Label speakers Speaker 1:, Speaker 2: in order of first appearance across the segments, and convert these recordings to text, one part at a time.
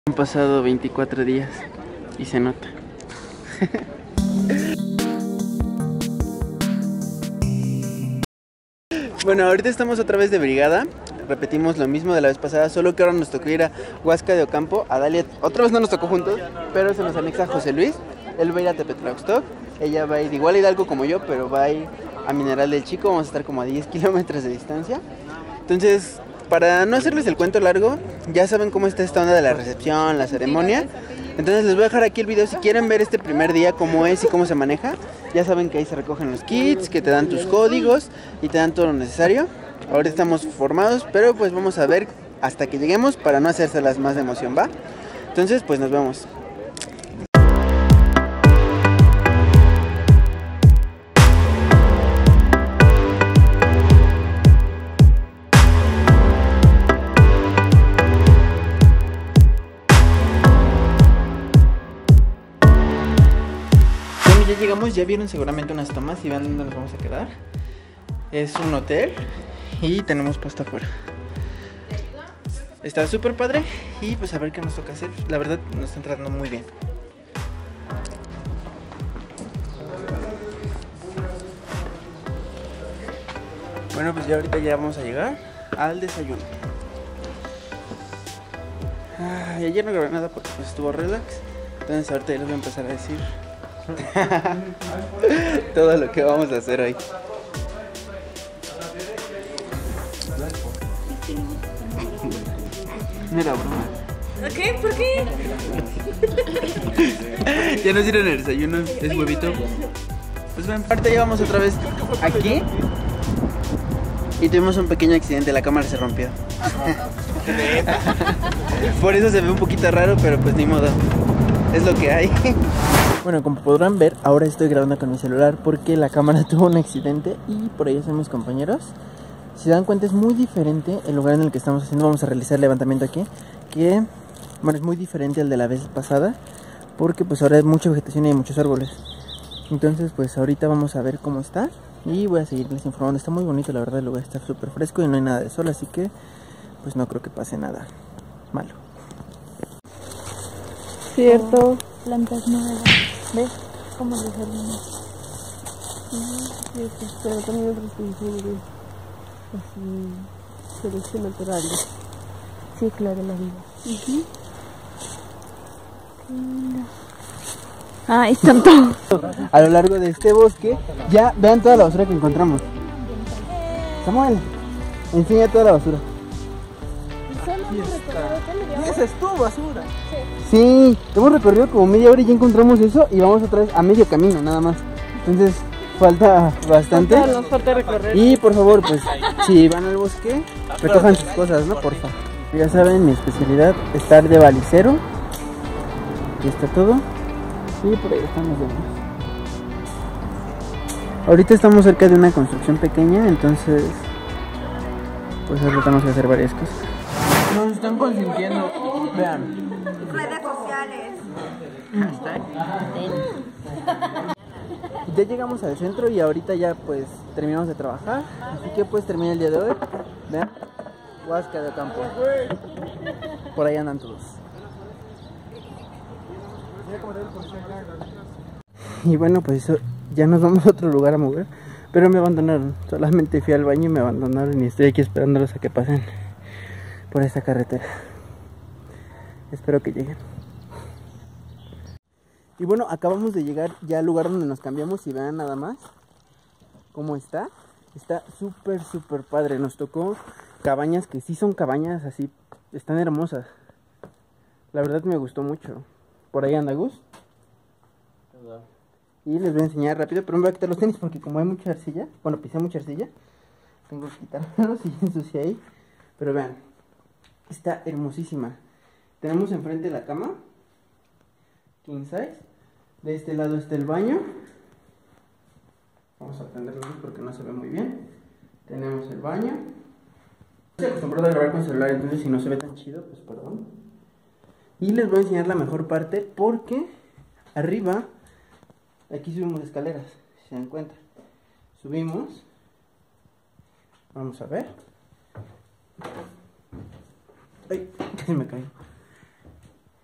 Speaker 1: Han pasado 24 días y se nota. Bueno, ahorita estamos otra vez de brigada. Repetimos lo mismo de la vez pasada, solo que ahora nos tocó ir a Huasca de Ocampo. A Dalia otra vez no nos tocó juntos, pero se nos anexa José Luis. Él va a ir a Tepetlauxtoc. Ella va a ir igual a Hidalgo como yo, pero va a ir a Mineral del Chico. Vamos a estar como a 10 kilómetros de distancia. Entonces, para no hacerles el cuento largo, ya saben cómo está esta onda de la recepción, la ceremonia. Entonces les voy a dejar aquí el video si quieren ver este primer día cómo es y cómo se maneja. Ya saben que ahí se recogen los kits, que te dan tus códigos y te dan todo lo necesario. Ahora estamos formados, pero pues vamos a ver hasta que lleguemos para no hacérselas más de emoción, ¿va? Entonces pues nos vemos. Ya llegamos, ya vieron seguramente unas tomas y vean dónde nos vamos a quedar. Es un hotel y tenemos puesto afuera. Está súper padre y pues a ver qué nos toca hacer. La verdad nos está entrando muy bien. Bueno, pues ya ahorita ya vamos a llegar al desayuno. Y ayer no grabé nada porque pues estuvo relax. Entonces ahorita ya les voy a empezar a decir todo lo que vamos a hacer hoy. No era broma.
Speaker 2: ¿Qué? ¿Por qué?
Speaker 1: Ya nos dieron el desayuno, es huevito. Pues bueno, ahorita llegamos otra vez aquí y tuvimos un pequeño accidente, la cámara se rompió. Por eso se ve un poquito raro, pero pues ni modo, es lo que hay. Bueno, como podrán ver, ahora estoy grabando con mi celular porque la cámara tuvo un accidente y por ahí están mis compañeros. Si se dan cuenta es muy diferente el lugar en el que estamos haciendo, vamos a realizar el levantamiento aquí, que bueno, es muy diferente al de la vez pasada porque pues ahora hay mucha vegetación y hay muchos árboles. Entonces pues ahorita vamos a ver cómo está y voy a seguirles informando. Está muy bonito, la verdad, el lugar está súper fresco y no hay nada de sol, así que pues no creo que pase nada malo.
Speaker 2: Cierto. Plantas nuevas. ¿Ves? Como los jardines. Pero también otros pinceles así, selección natural. Ciclo de la vida. Ah, ahí están todos.
Speaker 1: A lo largo de este bosque, ya vean toda la basura que encontramos. Samuel, enseña toda la basura. ¿Y esa es tu basura? Sí, hemos recorrido como media hora y ya encontramos eso y vamos otra vez a medio camino nada más. Entonces falta bastante.
Speaker 2: Nos falta recorrer.
Speaker 1: Y por favor, pues si van al bosque, recojan sus cosas, ¿no? Porfa. Ya saben, mi especialidad, estar de balicero. Y está todo. Y por ahí estamos de nuevo. Ahorita estamos cerca de una construcción pequeña, entonces pues ahora tenemos que hacer varias cosas. Nos están consintiendo, vean.
Speaker 2: Redes sociales.
Speaker 1: Ya llegamos al centro y ahorita ya pues terminamos de trabajar. Así que pues termina el día de hoy. Vean, Huasca de Ocampo. Por ahí andan todos. Y bueno, pues eso, ya nos vamos a otro lugar a mover. Pero me abandonaron, solamente fui al baño y me abandonaron y estoy aquí esperándolos a que pasen por esta carretera. Espero que lleguen. Y bueno, acabamos de llegar ya al lugar donde nos cambiamos y vean nada más cómo está. Está súper súper padre. Nos tocó cabañas que sí son cabañas así, están hermosas. La verdad me gustó mucho. Por ahí anda Gus. Y les voy a enseñar rápido, pero me voy a quitar los tenis porque como hay mucha arcilla, bueno, pisé mucha arcilla, tengo que quitármelos y ensucié ahí. Pero vean, está hermosísima. Tenemos enfrente la cama, king size. De este lado está el baño. Vamos a prender la luz porque no se ve muy bien. Tenemos el baño. Estoy acostumbrado a grabar con celular, entonces si no se ve tan chido, pues perdón. Y les voy a enseñar la mejor parte porque arriba, aquí subimos escaleras, si se dan cuenta. Subimos. Vamos a ver. Ay, casi me caí.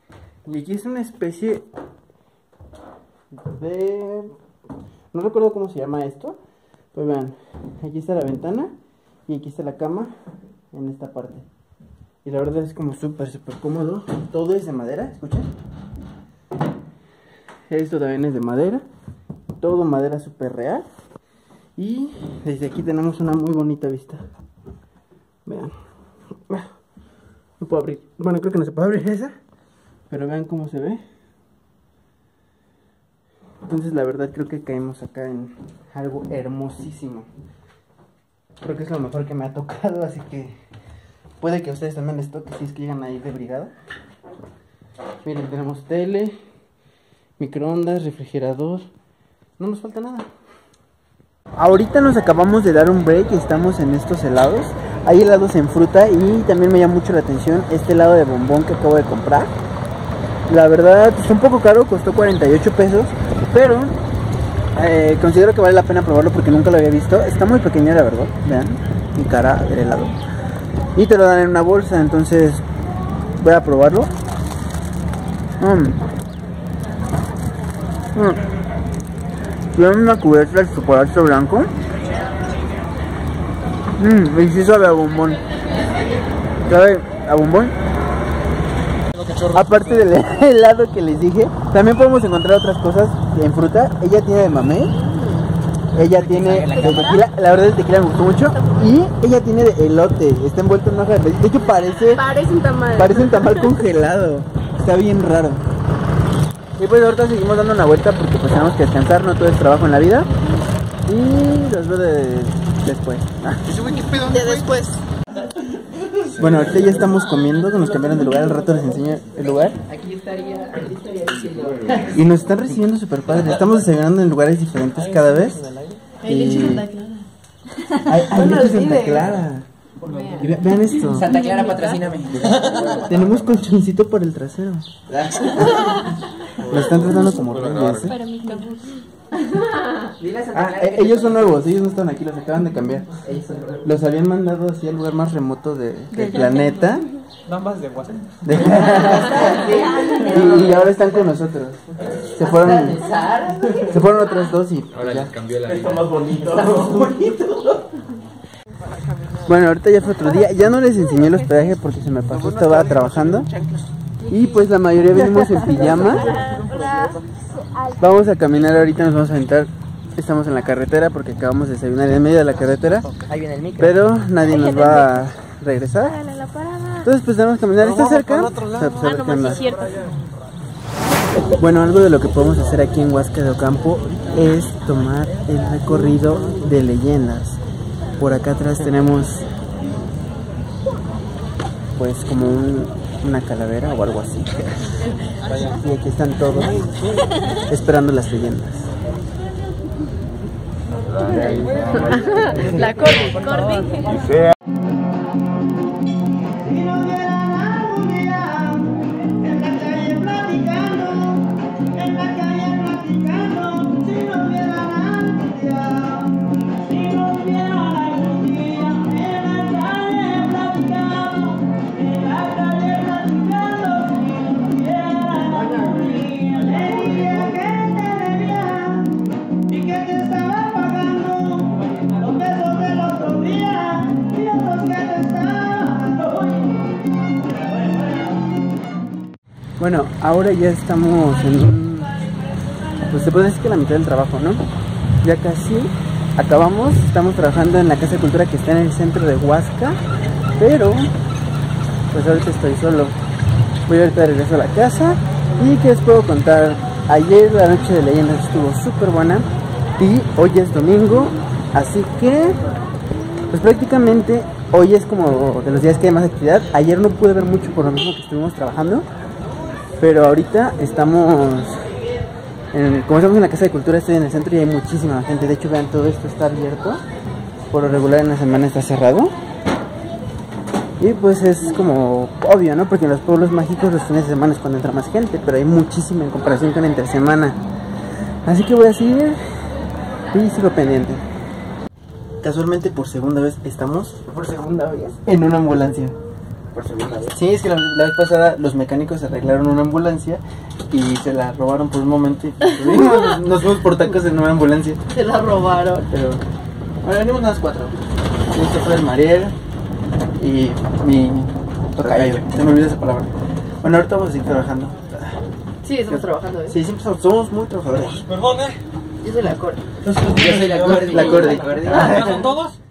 Speaker 1: Y aquí es una especie de... no recuerdo cómo se llama esto. Pues vean, aquí está la ventana y aquí está la cama en esta parte. Y la verdad es como súper cómodo. Todo es de madera, ¿escuchan? Esto también es de madera. Todo madera súper real. Y desde aquí tenemos una muy bonita vista. Vean. No puedo abrir. Bueno, creo que no se puede abrir esa. Pero vean cómo se ve. Entonces la verdad creo que caemos acá en algo hermosísimo. Creo que es lo mejor que me ha tocado. Así que puede que a ustedes también les toque si es que llegan a ir de brigada. Miren, tenemos tele, microondas, refrigerador. No nos falta nada. Ahorita nos acabamos de dar un break y estamos en estos helados. Hay helados en fruta y también me llama mucho la atención este helado de bombón que acabo de comprar. La verdad está un poco caro, costó 48 pesos, pero considero que vale la pena probarlo porque nunca lo había visto. Está muy pequeño, la verdad, vean mi cara del helado. Y te lo dan en una bolsa, entonces voy a probarlo. Tiene una cubierta de chocolate blanco. Y sí sabe a bombón. ¿Sabe a bombón? Aparte del helado que les dije, también podemos encontrar otras cosas en fruta. Ella tiene de mamey. Ella tiene de tequila. La verdad el tequila me gustó mucho. Y ella tiene de elote. Está envuelto en una hoja de... De hecho parece un tamal. Parece un tamal congelado. Está bien raro. Y pues ahorita seguimos dando una vuelta porque pues tenemos que descansar, no todo es trabajo en la vida. Y los veo después.
Speaker 2: De después.
Speaker 1: Bueno, ahorita ya estamos comiendo, nos cambiaron de lugar, al rato les enseño el lugar.
Speaker 2: Aquí estaría diciendo.
Speaker 1: Y nos están recibiendo súper padre, estamos desayunando en lugares diferentes cada vez.
Speaker 2: Hay leche Santa Clara.
Speaker 1: Hay leche Santa Clara. Y vean esto.
Speaker 2: Santa Clara, patrocíname.
Speaker 1: Tenemos colchoncito por el trasero. Lo están tratando como reyes, ¿eh?
Speaker 2: Para mí no.
Speaker 1: Ellos son nuevos, ellos no están aquí, los acaban de cambiar. Los habían mandado así al lugar más remoto del planeta.
Speaker 3: Bambas de WhatsApp.
Speaker 1: Y ahora están con nosotros. Se fueron otros dos y
Speaker 3: ahora
Speaker 1: ya.
Speaker 3: les cambió la vida.
Speaker 1: Está más bonito. Bueno, ahorita ya fue otro día. Ya no les enseñé el hospedaje porque se me pasó, estaba trabajando. Y pues la mayoría venimos en pijama. Vamos a caminar ahorita, nos vamos a aventar. Estamos en la carretera porque acabamos de desayunar en medio de la carretera.
Speaker 2: Ahí viene el micro.
Speaker 1: Pero nadie nos va a regresar. Entonces pues tenemos que caminar. ¿Está cerca? Bueno, algo de lo que podemos hacer aquí en Huasca de Ocampo es tomar el recorrido de leyendas. Por acá atrás tenemos pues como una calavera o algo así. Y aquí están todos esperando las leyendas.
Speaker 2: La Corby.
Speaker 1: Bueno, ahora ya estamos en pues se puede decir que la mitad del trabajo, ¿no? Ya casi acabamos, estamos trabajando en la Casa de Cultura que está en el centro de Huasca, pero pues ahorita estoy solo. Voy ahorita de regreso a la casa y ¿qué les puedo contar? Ayer la noche de leyendas estuvo súper buena y hoy es domingo, así que pues prácticamente hoy es como de los días que hay más actividad. Ayer no pude ver mucho por lo mismo que estuvimos trabajando. Pero ahorita estamos, como estamos en la Casa de Cultura, estoy en el centro y hay muchísima gente. De hecho, vean, todo esto está abierto. Por lo regular en la semana está cerrado. Y pues es como obvio, ¿no? Porque en los pueblos mágicos los fines de semana es cuando entra más gente. Pero hay muchísima en comparación con entre semana. Así que voy a seguir y sigo pendiente. Casualmente por segunda vez estamos, en una ambulancia.
Speaker 3: por segunda vez.
Speaker 1: Sí, es que la vez pasada los mecánicos arreglaron una ambulancia y se la robaron por un momento y nos fuimos por tacos en una ambulancia.
Speaker 2: Se la robaron.
Speaker 1: Pero bueno, venimos unas 4. Este fue el Mariel y mi tocayo. Se me olvidó esa palabra. Bueno, ahorita vamos a seguir trabajando.
Speaker 2: Sí, estamos trabajando, ¿eh?
Speaker 1: Sí, siempre somos muy trabajadores.
Speaker 3: Perdón,
Speaker 2: Yo soy la corte.
Speaker 1: Yo soy la Cordi.
Speaker 3: ¿Ya son todos?